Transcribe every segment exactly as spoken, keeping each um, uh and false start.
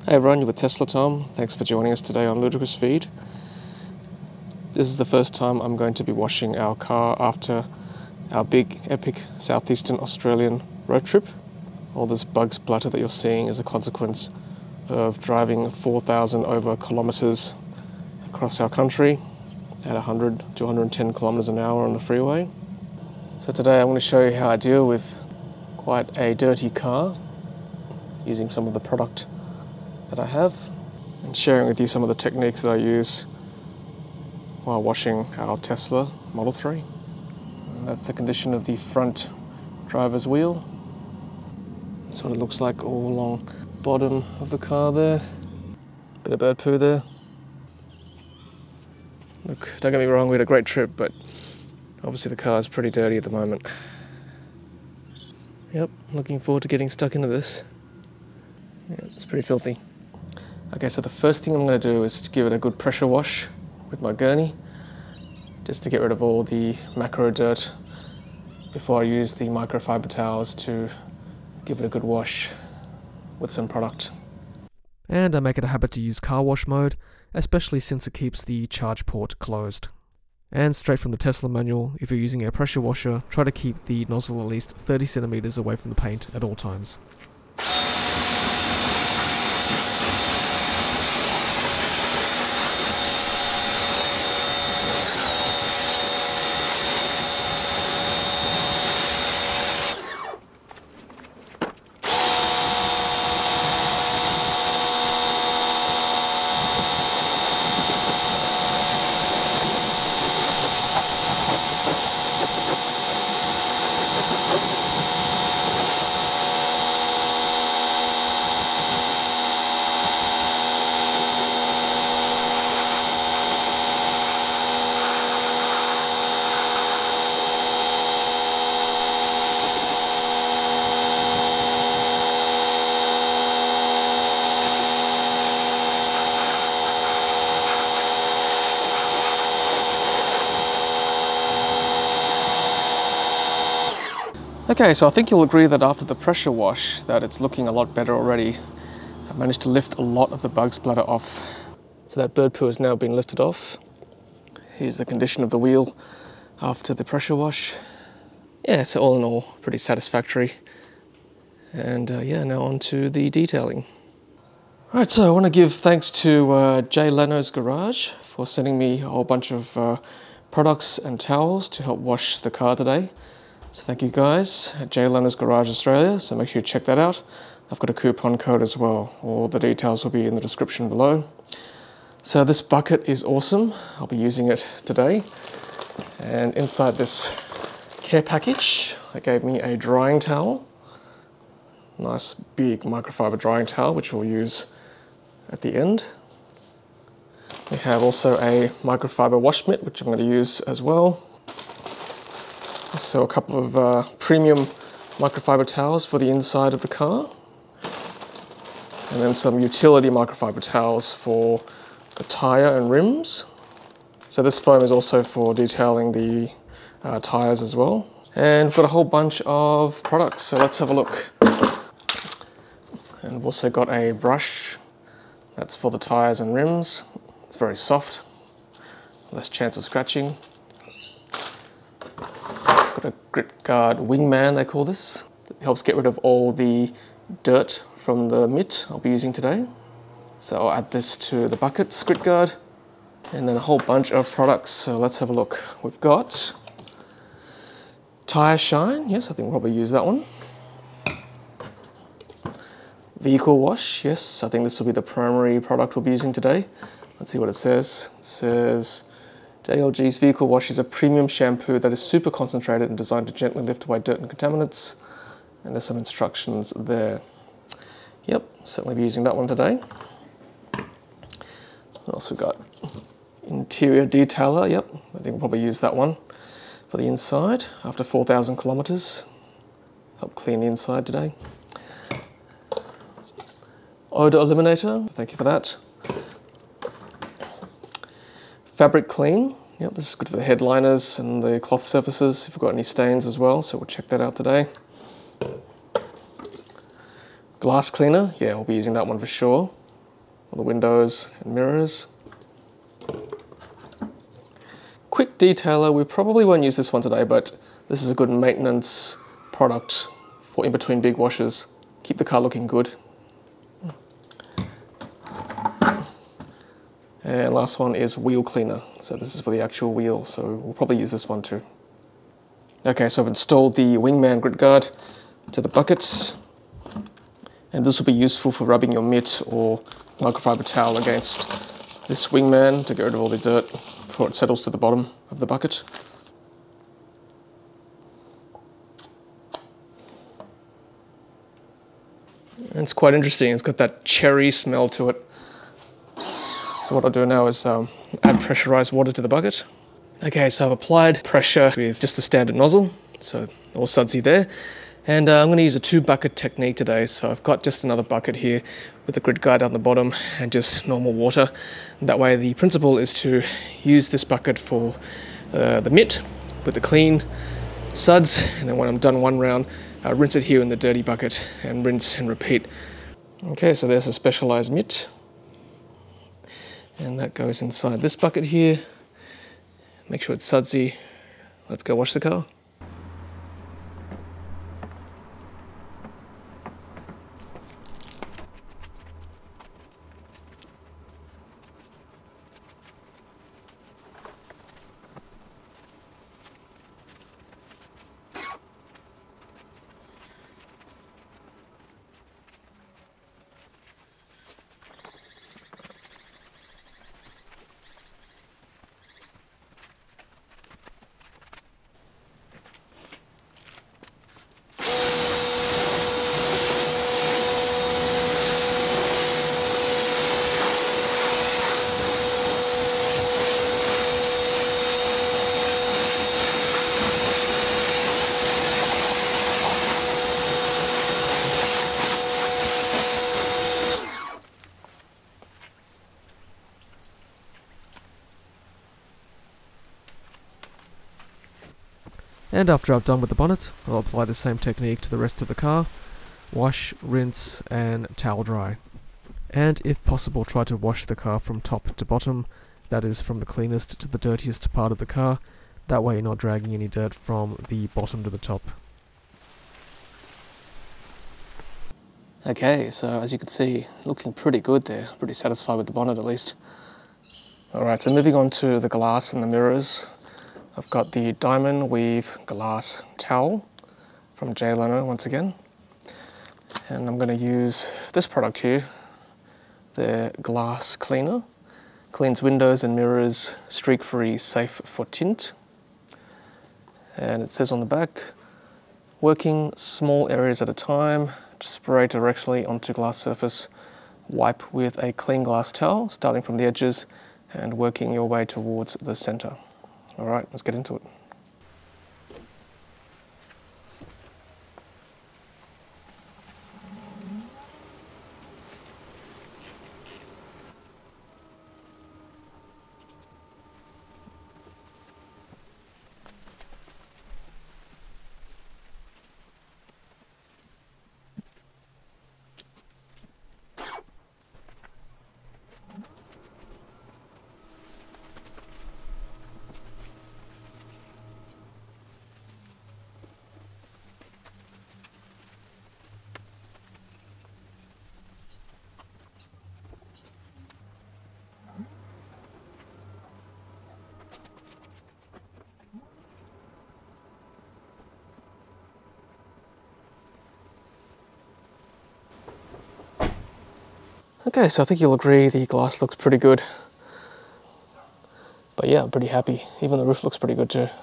Hey everyone, you're with Tesla Tom. Thanks for joining us today on Ludicrous Feed. This is the first time I'm going to be washing our car after our big, epic southeastern Australian road trip. All this bug splutter that you're seeing is a consequence of driving four thousand over kilometres across our country at one hundred to one hundred ten kilometres an hour on the freeway. So today I'm going to show you how I deal with quite a dirty car using some of the product that I have, and sharing with you some of the techniques that I use while washing our Tesla Model three. And that's the condition of the front driver's wheel. That's what it looks like all along the bottom of the car there. Bit of bird poo there. Look, don't get me wrong, we had a great trip, but obviously the car is pretty dirty at the moment. Yep, looking forward to getting stuck into this. Yeah, it's pretty filthy. Okay, so the first thing I'm going to do is to give it a good pressure wash with my gurney, just to get rid of all the macro dirt before I use the microfiber towels to give it a good wash with some product. And I make it a habit to use car wash mode, especially since it keeps the charge port closed. And straight from the Tesla manual, if you're using a pressure washer, try to keep the nozzle at least thirty centimeters away from the paint at all times. Okay, so I think you'll agree that after the pressure wash that it's looking a lot better already. I've managed to lift a lot of the bug splatter off. So that bird poo has now been lifted off. Here's the condition of the wheel after the pressure wash. Yeah, so all in all, pretty satisfactory. And uh, yeah, now on to the detailing. All right, so I want to give thanks to uh, Jay Leno's Garage for sending me a whole bunch of uh, products and towels to help wash the car today. So thank you guys at Jay Leno's Garage Australia, so make sure you check that out. I've got a coupon code as well. All the details will be in the description below. So this bucket is awesome. I'll be using it today. And inside this care package, they gave me a drying towel. Nice big microfiber drying towel, which we'll use at the end. We have also a microfiber wash mitt, which I'm going to use as well. So a couple of uh, premium microfiber towels for the inside of the car. And then some utility microfiber towels for the tyre and rims. So this foam is also for detailing the uh, tyres as well. And we've got a whole bunch of products, so let's have a look. And we've also got a brush. That's for the tyres and rims. It's very soft, less chance of scratching. Got a Grip Guard Wingman, they call this. It helps get rid of all the dirt from the mitt I'll be using today. So I'll add this to the buckets, Grip Guard, and then a whole bunch of products. So let's have a look. We've got Tyre Shine. Yes, I think we'll probably use that one. Vehicle Wash. Yes, I think this will be the primary product we'll be using today. Let's see what it says. It says J L G's Vehicle Wash is a premium shampoo that is super concentrated and designed to gently lift away dirt and contaminants. And there's some instructions there. Yep, certainly be using that one today. What else we got? Interior Detailer. Yep, I think we'll probably use that one for the inside after four thousand kilometers. Help clean the inside today. Odor Eliminator. Thank you for that. Fabric Clean. Yep, this is good for the headliners and the cloth surfaces if you've got any stains as well, so we'll check that out today. Glass cleaner, yeah, we'll be using that one for sure. all the windows and mirrors. Quick detailer, we probably won't use this one today, but this is a good maintenance product for in between big washes. Keep the car looking good. And last one is wheel cleaner. So this is for the actual wheel, so we'll probably use this one too. Okay, so I've installed the Wingman grit guard to the buckets. And this will be useful for rubbing your mitt or microfiber towel against this Wingman to get rid of all the dirt before it settles to the bottom of the bucket. And it's quite interesting, it's got that cherry smell to it. So what I'll do now is um, add pressurized water to the bucket. Okay, so I've applied pressure with just the standard nozzle, so all sudsy there. And uh, I'm going to use a two bucket technique today, so I've got just another bucket here with the grit guard down the bottom and just normal water. And that way the principle is to use this bucket for uh, the mitt with the clean suds, and then when I'm done one round, uh, rinse it here in the dirty bucket and rinse and repeat. Okay, so there's a specialized mitt. And that goes inside this bucket here. Make sure it's sudsy. Let's go wash the car. And after I've done with the bonnet, I'll apply the same technique to the rest of the car. Wash, rinse, and towel dry. And if possible, try to wash the car from top to bottom, that is from the cleanest to the dirtiest part of the car. That way you're not dragging any dirt from the bottom to the top. Okay, so as you can see, looking pretty good there. Pretty satisfied with the bonnet at least. Alright, so moving on to the glass and the mirrors. I've got the Diamond Weave Glass Towel from Jay Leno once again. And I'm going to use this product here, the Glass Cleaner. Cleans windows and mirrors, streak-free, safe for tint. And it says on the back, working small areas at a time, just spray directly onto glass surface. Wipe with a clean glass towel, starting from the edges and working your way towards the center. All right, let's get into it. Okay, so I think you'll agree the glass looks pretty good. But yeah, I'm pretty happy. Even the roof looks pretty good too.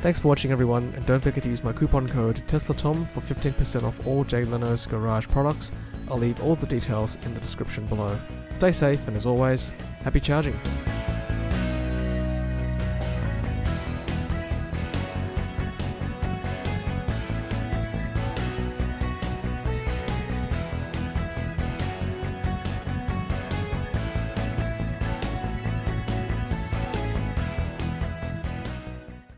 Thanks for watching everyone, and don't forget to use my coupon code TeslaTom for fifteen percent off all Jay Leno's Garage products. I'll leave all the details in the description below. Stay safe, and as always, happy charging!